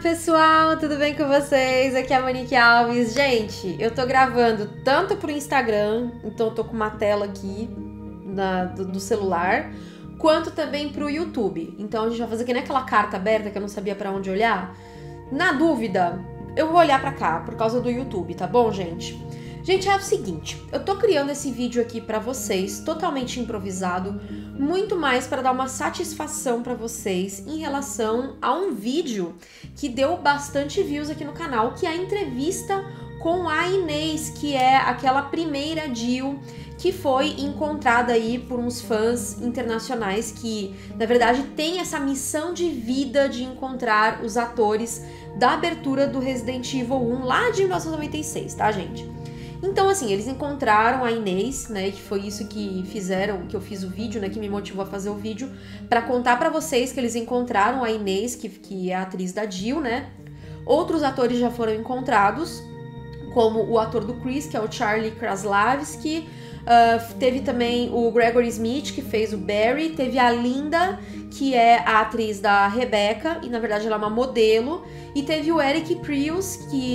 pessoal, tudo bem com vocês? Aqui é a Monique Alves. Gente, eu tô gravando tanto pro Instagram, então eu tô com uma tela aqui do celular, quanto também pro YouTube. Então a gente vai fazer que nem aquela carta aberta que eu não sabia pra onde olhar. Na dúvida, eu vou olhar pra cá, por causa do YouTube, tá bom, gente? Gente, é o seguinte, eu tô criando esse vídeo aqui pra vocês, totalmente improvisado, muito mais para dar uma satisfação pra vocês em relação a um vídeo que deu bastante views aqui no canal, que é a entrevista com a Inês, que é aquela primeira Jill que foi encontrada aí por uns fãs internacionais que, na verdade, tem essa missão de vida de encontrar os atores da abertura do Resident Evil 1 lá de 1996, tá, gente? Então, assim, eles encontraram a Inês, né, que foi isso que fizeram, que eu fiz o vídeo, né, que me motivou a fazer o vídeo, pra contar pra vocês que eles encontraram a Inês, que é a atriz da Jill, né. Outros atores já foram encontrados, como o ator do Chris, que é o Charlie Kraslavski, teve também o Gregory Smith, que fez o Barry, teve a Linda, que é a atriz da Rebecca, e na verdade ela é uma modelo, e teve o Eric Prius,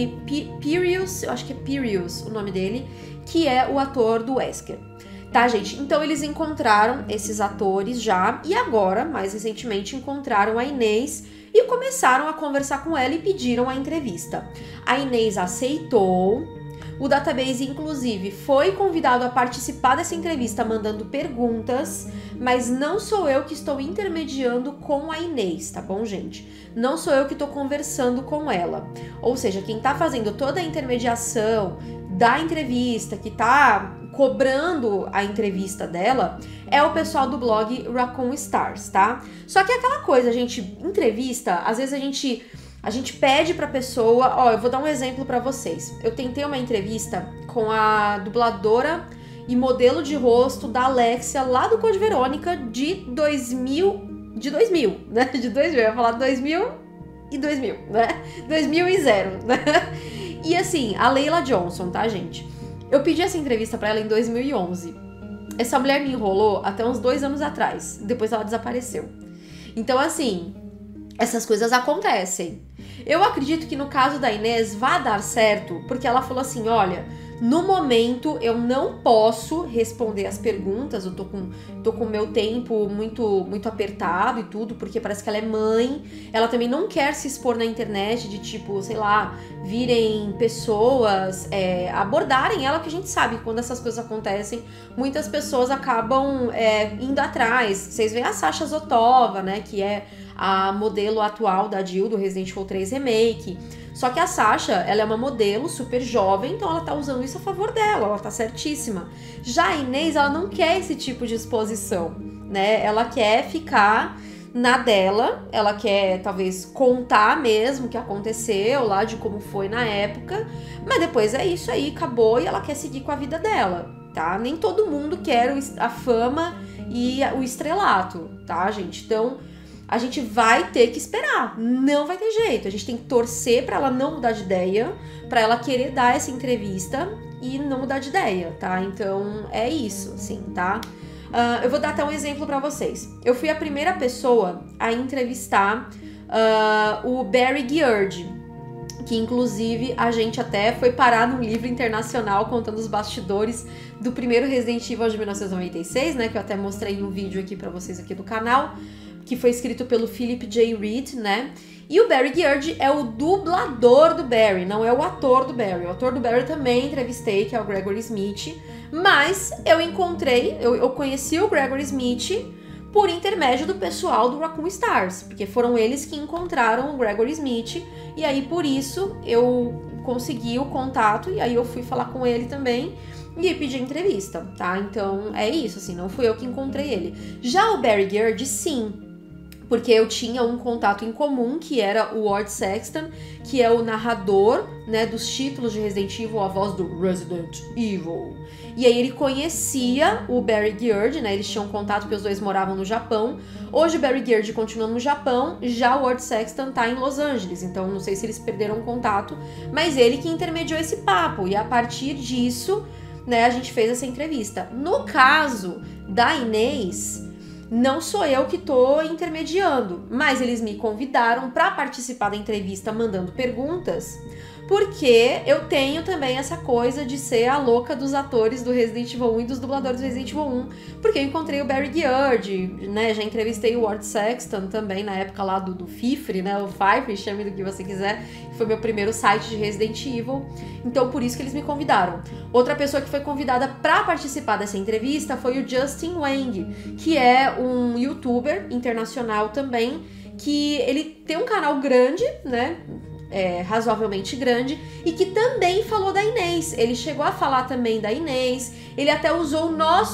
eu acho que é Prius o nome dele, que é o ator do Wesker. Tá, gente? Então eles encontraram esses atores já, e agora, mais recentemente, encontraram a Inês e começaram a conversar com ela e pediram a entrevista. A Inês aceitou. O Database, inclusive, foi convidado a participar dessa entrevista mandando perguntas, mas não sou eu que estou intermediando com a Inês, tá bom, gente? Não sou eu que estou conversando com ela. Ou seja, quem tá fazendo toda a intermediação da entrevista, que tá cobrando a entrevista dela, é o pessoal do blog Raccoon Stars, tá? Só que é aquela coisa, gente, entrevista, às vezes a gente pede pra pessoa, ó, eu vou dar um exemplo pra vocês. Eu tentei uma entrevista com a dubladora e modelo de rosto da Alexia lá do Code Verônica de 2000, né? De 2000, eu ia falar 2000, né? 2000 e 0, né? E assim, a Leila Johnson, tá, gente? Eu pedi essa entrevista pra ela em 2011. Essa mulher me enrolou até uns 2 anos atrás, depois ela desapareceu. Então, assim, essas coisas acontecem. Eu acredito que no caso da Inês vai dar certo, porque ela falou assim, olha, no momento eu não posso responder as perguntas, eu tô com o meu tempo muito apertado e tudo, porque parece que ela é mãe, ela também não quer se expor na internet de tipo, sei lá, virem pessoas abordarem ela, que a gente sabe que quando essas coisas acontecem, muitas pessoas acabam indo atrás. Vocês veem a Sasha Zotova, né, que é a modelo atual da Jill do Resident Evil 3 Remake. Só que a Sasha, ela é uma modelo super jovem, então ela tá usando isso a favor dela, ela tá certíssima. Já a Inês, ela não quer esse tipo de exposição, né? Ela quer ficar na dela, ela quer talvez contar mesmo o que aconteceu lá, de como foi na época, mas depois é isso aí, acabou, e ela quer seguir com a vida dela, tá? Nem todo mundo quer a fama e o estrelato, tá, gente? Então a gente vai ter que esperar, não vai ter jeito, a gente tem que torcer pra ela não mudar de ideia, pra ela querer dar essa entrevista e não mudar de ideia, tá? Então é isso, assim, tá? Eu vou dar até um exemplo pra vocês. Eu fui a primeira pessoa a entrevistar o Barry Giard, que inclusive a gente até foi parar num livro internacional contando os bastidores do primeiro Resident Evil de 1996, né? Que eu até mostrei em um vídeo aqui pra vocês aqui do canal, que foi escrito pelo Philip J. Reed, né? E o Barry Giard é o dublador do Barry, não é o ator do Barry. O ator do Barry também entrevistei, que é o Gregory Smith, mas eu conheci o Gregory Smith por intermédio do pessoal do Raccoon Stars, porque foram eles que encontraram o Gregory Smith, e aí por isso eu consegui o contato, e aí eu fui falar com ele também, e pedi entrevista, tá? Então é isso, assim, não fui eu que encontrei ele. Já o Barry Giard, sim, porque eu tinha um contato em comum, que era o Ward Sexton, que é o narrador, né, dos títulos de Resident Evil, a voz do Resident Evil. E aí ele conhecia o Barry Giard, né, eles tinham contato porque os dois moravam no Japão. Hoje o Barry Giard continua no Japão, já o Ward Sexton tá em Los Angeles, então não sei se eles perderam contato, mas ele que intermediou esse papo, e a partir disso, né, a gente fez essa entrevista. No caso da Inês, não sou eu que tô intermediando, mas eles me convidaram para participar da entrevista mandando perguntas, porque eu tenho também essa coisa de ser a louca dos atores do Resident Evil 1 e dos dubladores do Resident Evil 1, porque eu encontrei o Barry Giard, né, já entrevistei o Ward Sexton também na época lá do Fifre, né, o Fifre, chame do que você quiser, que foi meu primeiro site de Resident Evil, então por isso que eles me convidaram. Outra pessoa que foi convidada para participar dessa entrevista foi o Justin Wang, que é um youtuber internacional também, que ele tem um canal grande, né, razoavelmente grande, e que também falou da Inês. Ele chegou a falar também da Inês, ele até usou o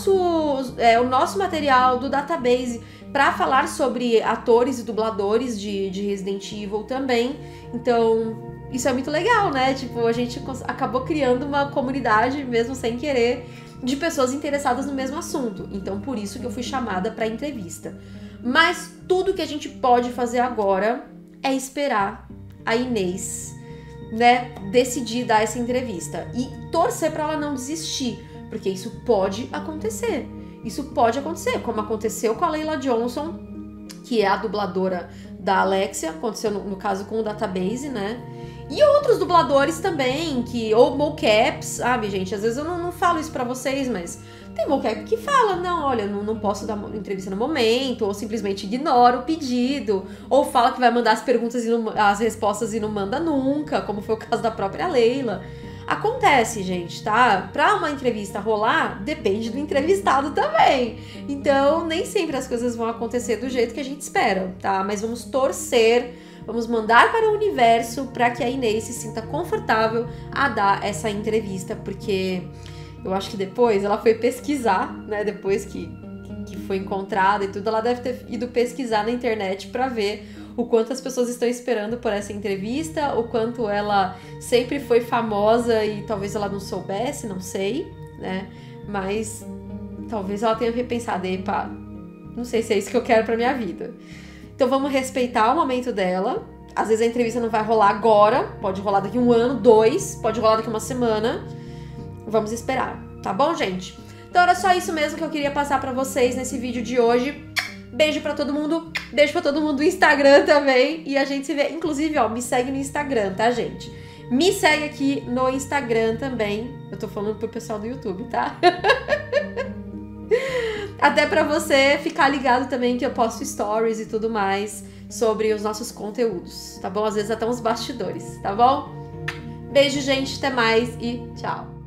nosso material do database para falar sobre atores e dubladores de Resident Evil também. Então, isso é muito legal, né? Tipo, a gente acabou criando uma comunidade, mesmo sem querer, de pessoas interessadas no mesmo assunto. Então, por isso que eu fui chamada para entrevista. Mas tudo que a gente pode fazer agora é esperar a Inês, né, decidir dar essa entrevista e torcer para ela não desistir, porque isso pode acontecer. Isso pode acontecer, como aconteceu com a Leila Johnson, que é a dubladora da Alexia, aconteceu no caso com o Database, né? E outros dubladores também, ou mocaps, sabe, gente? Às vezes eu não falo isso pra vocês, mas tem mocap que fala, não, olha, não posso dar uma entrevista no momento, ou simplesmente ignora o pedido, ou fala que vai mandar as perguntas e as respostas e não manda nunca, como foi o caso da própria Leila. Acontece, gente, tá? Pra uma entrevista rolar, depende do entrevistado também. Então, nem sempre as coisas vão acontecer do jeito que a gente espera, tá? Mas vamos torcer, vamos mandar para o universo para que a Inês se sinta confortável a dar essa entrevista, porque eu acho que depois ela foi pesquisar, né? Depois que foi encontrada e tudo, ela deve ter ido pesquisar na internet para ver o quanto as pessoas estão esperando por essa entrevista, o quanto ela sempre foi famosa e talvez ela não soubesse, não sei, né? Mas talvez ela tenha repensado, epa, não sei se é isso que eu quero pra minha vida. Então vamos respeitar o momento dela. Às vezes a entrevista não vai rolar agora, pode rolar daqui 1 ano, 2, pode rolar daqui 1 semana. Vamos esperar, tá bom, gente? Então era só isso mesmo que eu queria passar pra vocês nesse vídeo de hoje. Beijo pra todo mundo, beijo pra todo mundo do Instagram também, e a gente se vê, inclusive, ó, me segue no Instagram, tá, gente? Me segue aqui no Instagram também, eu tô falando pro pessoal do YouTube, tá? Até pra você ficar ligado também que eu posto stories e tudo mais sobre os nossos conteúdos, tá bom? Às vezes até uns bastidores, tá bom? Beijo, gente, até mais e tchau!